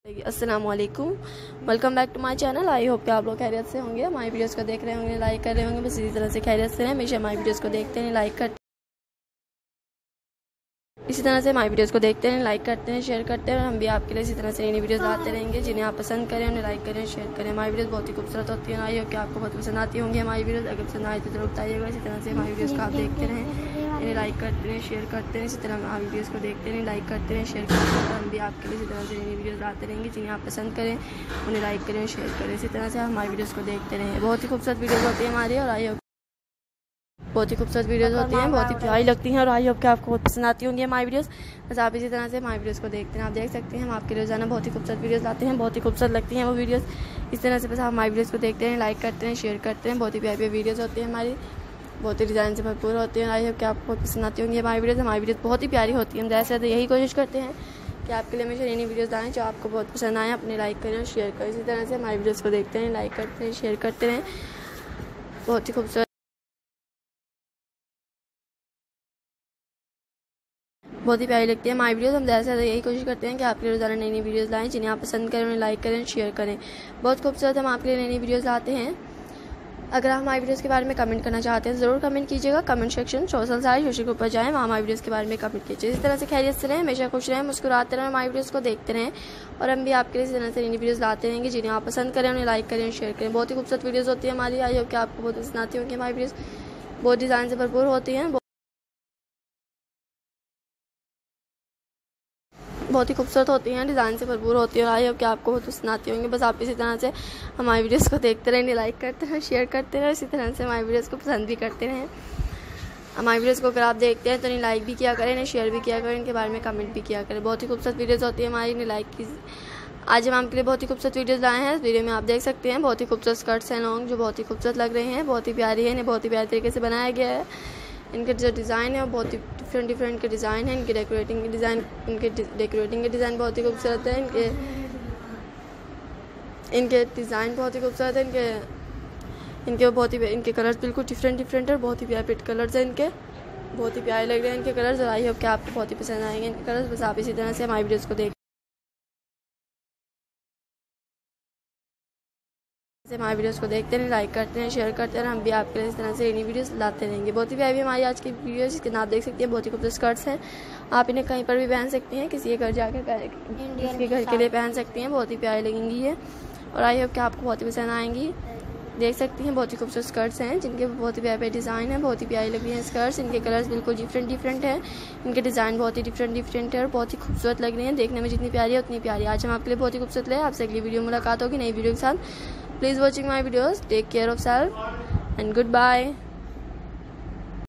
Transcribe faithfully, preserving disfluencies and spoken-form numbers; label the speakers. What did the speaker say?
Speaker 1: अस्सलाम वालेकुम, welcome back to my channel. I hope कि आप लोग खैरियत से होंगे, हमारी वीडियोस को देख रहे होंगे, लाइक कर रहे होंगे, बस इसी तरह से खैरियत से हैं। हमेशा हमारी वीडियोस को देखते हैं, लाइक करते इसी तरह से हमारी वीडियोस को देखते हैं, लाइक करते हैं, शेयर करते हैं और हम भी आपके लिए इसी तरह से नई वीडियोस लाते रहेंगे। जिन्हें आप पसंद करें उन्हें लाइक करें, शेयर करें। हमारी वीडियोस बहुत ही खूबसूरत होती है। आई होप कि आपको बहुत पसंद आती होंगी हमारी वीडियोस। अगर पसंद आए तो जरूर बताइएगा। इसी तरह से हमारी वीडियोस को आप देखते रहें, इन्हें लाइक करते हैं, शेयर करते हैं। इसी तरह हमारी वीडियोस को देखते हैं, लाइक करते हैं, शेयर करते हैं। हम भी आपके लिए इसी तरह से नई वीडियोस लाते रहेंगे। जिन्हें आप पसंद करें उन्हें लाइक करें, शेयर करें। इसी तरह से हमारी वीडियोस को देखते रहें। बहुत ही खूबसूरत वीडियोस होती है हमारी और आई होप बहुत ही खूबसूरत वीडियोस होती हैं, बहुत ही प्यारी लगती हैं और आई होप कि आपको बहुत पसंद आती होंगी हमारी वीडियोस। बस आप इसी तरह से हमारी वीडियोस को देखते हैं। आप देख सकते हैं हम आपके लिए रोजाना बहुत ही खूबसूरत वीडियोस लाते हैं, बहुत ही खूबसूरत लगती हैं वो वीडियोस। इस तरह से बस आप हमारी वीडियोस को देखते हैं, लाइक करते हैं, शेयर करते हैं। बहुत ही प्यारी प्यारी वीडियोस होती है हमारी, बहुत ही डिज़ाइन से भरपूर होती है। आई होप कि आपको बहुत पसंद आती होंगी हमारी वीडियोस। हमारी वीडियोस बहुत ही प्यारी होती है। हम ज़्यादा से ज़्यादा यही कोशिश करते हैं कि आपके लिए हमेशा नई नई वीडियोस लाएँ जो आपको बहुत पसंद आए। अपने लाइक करें और शेयर करें। इसी तरह से हमारी वीडियोस को देखते हैं, लाइक करते हैं, शेयर करते हैं। बहुत ही खूबसूरत बहुत ही प्यारी लगती है हमारी वीडियोस। हम ज़्यादा से ज़्यादा यही कोशिश करते हैं कि आपके लिए रोज़ाना नई नई वीडियोस लाएं। जिन्हें आप पसंद करें उन्हें लाइक करें, शेयर करें। बहुत खूबसूरत हम आपके लिए नई नई वीडियोस लाते हैं। अगर आप हमारी वीडियोस के बारे में कमेंट करना चाहते हैं ज़रूर कमेंट कीजिएगा। Comment section social site social के ऊपर जाएँ, वहाँ हमारी वीडियोस के बारे में कमेंट कीजिए। इस तरह से खैरियत से रहें, हमेशा खुश रहें, मुस्कुराते रहें, हमारी वीडियोस को देखते रहें और हम भी आपके लिए इस तरह से नई नई वीडियोस लाते रहेंगे। जिन्हें आप पसंद करें उन्हें लाइक करें, शेयर करें। बहुत ही खूबसूरत वीडियोज़ होती है हमारी। आई होप कि आपको बहुत पसंद आती होंगी हमारी वीडियोस। बहुत डिज़ाइन से भरपूर होती हैं, बहुत ही खूबसूरत होती हैं, डिज़ाइन से भरपूर होती है और आई होप कि आपको बहुत पसंद आती होंगी। बस आप इसी तरह से हमारी वीडियोस को देखते रहें, लाइक करते रहें, शेयर करते रहें। इसी तरह से हमारी वीडियोस को पसंद भी करते रहें। हमारी वीडियोस को अगर आप देखते हैं तो इन्हें लाइक भी किया करें, इन्हें शेयर भी किया करें, इनके बारे में कमेंट भी किया करें। बहुत ही खूबसूरत वीडियोस होती है हमारी, इन्हें लाइक की। आज हम आपके लिए बहुत ही खूबसूरत वीडियोस लाए हैं। इस वीडियो में आप देख सकते हैं बहुत ही खूबसूरत स्कर्ट्स हैं लॉन्ग, जो बहुत ही खूबसूरत लग रहे हैं, बहुत ही प्यारी है। इन्हें बहुत ही प्यारे तरीके से बनाया गया है। इनके जो डिज़ाइन है वो बहुत ही डिफरेंट डिफरेंट के डिज़ाइन है। इनके डेकोरेटिंग के डिज़ाइन इनके डेकोरेटिंग के डिज़ाइन बहुत ही खूबसूरत है। इनके इनके डिज़ाइन बहुत ही खूबसूरत है। इनके इनके बहुत ही इनके कलर्स बिल्कुल डिफरेंट डिफरेंट है, बहुत ही प्यारे पिट कलर्स हैं इनके, बहुत ही प्यारे लग रहे हैं इनके कलर्स और आई होप कि आपको बहुत ही पसंद आएंगे इनके कलर्स। बस आप इसी तरह से हमारी वीडियोस को देख से हमारी वीडियोस को देखते हैं, लाइक करते हैं, शेयर करते हैं और हम भी आपके लिए इस तरह से नई वीडियोस लाते रहेंगे। बहुत ही प्यारी हमारी आज की वीडियो, जिसके नाम आप देख सकते हैं, बहुत ही खूबसूरत स्कर्ट्स हैं। आप इन्हें कहीं पर भी पहन सकती हैं, किसी के घर जाकर किसी के घर के लिए पहन सकती हैं। बहुत ही प्यारी लगेंगी ये और आई होप कि आपको बहुत ही पसंद आएंगी। देख सकती हैं बहुत ही खूबसूरत स्कर्ट्स हैं जिनके बहुत ही प्यारे प्यारे डिज़ाइन है, बहुत ही प्यारी लग रही हैं स्कर्ट्स। इनके कलर्स बिल्कुल डिफरेंट डिफरेंट है, इनके डिज़ाइन बहुत ही डिफरेंट डिफरेंट है और बहुत ही खूबसूरत लग रही हैं। देखने में जितनी प्यारी है उतनी प्यारी। आज हम आपके लिए बहुत ही खूबसूरत ले आपसे अगली वीडियो मुलाकात होगी नई वीडियो के साथ। Please watching my videos. Take care of self and goodbye.